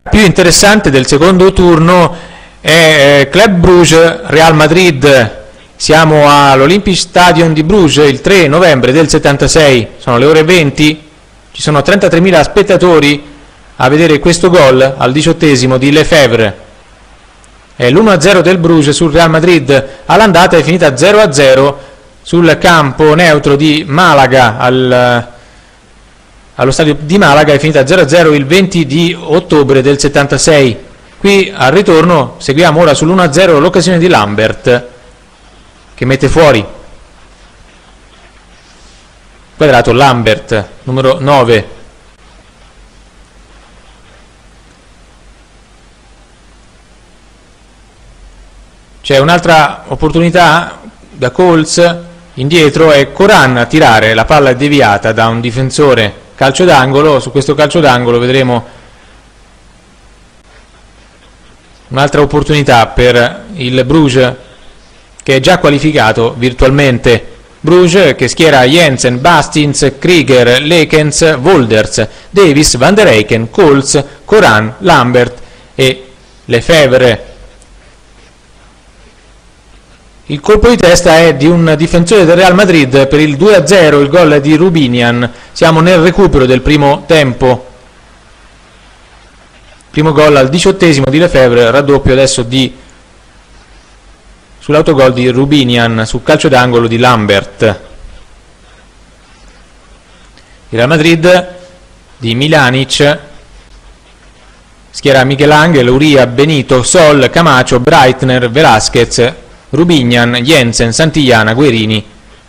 più interessante del secondo turno è Club Bruges Real Madrid. Siamo all'Olympic Stadium di Bruges il 3 novembre del 76, sono le ore 20, ci sono 33.000 spettatori a vedere questo gol al 18esimo di Lefebvre. È l'1-0 del Bruges sul Real Madrid, all'andata è finita 0-0 sul campo neutro di Malaga, allo stadio di Malaga è finita 0-0 il 20 di ottobre del 76. Qui al ritorno seguiamo ora sull'1-0 l'occasione di Lambert che mette fuori. Quadrato Lambert, numero 9. C'è un'altra opportunità da Coles, indietro è Coran a tirare, la palla è deviata da un difensore, calcio d'angolo. Su questo calcio d'angolo vedremo un'altra opportunità per il Bruges che è già qualificato virtualmente. Bruges che schiera Jensen, Bastins, Krieger, Lekens, Wolders, Davis, Van der Eycken, Coles, Coran, Lambert e Lefebvre. Il colpo di testa è di un difensore del Real Madrid per il 2-0, il gol di Rubinian. Siamo nel recupero del primo tempo. Primo gol al 18esimo di Lefebvre, raddoppio adesso sull'autogol di Rubinian su calcio d'angolo di Lambert. Il Real Madrid di Milanic schiera Michelangelo, Uria, Benito, Sol, Camacho, Breitner, Velasquez, Rubinian, Jensen, Santillana, Guerini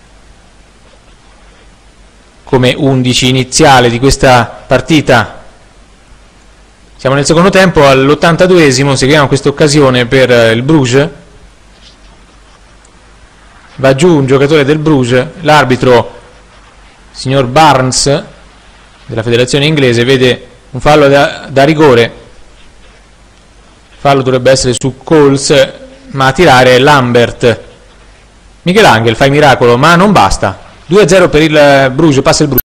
come 11 iniziale di questa partita. Siamo nel secondo tempo, all'82esimo, seguiamo questa occasione per il Bruges. Va giù un giocatore del Bruges, l'arbitro, signor Barnes della federazione inglese, vede un fallo da rigore. Fallo dovrebbe essere su Coles, ma a tirare è Lambert. Michelangelo fa il miracolo, ma non basta. 2-0 per il Bruges, passa il Bruges.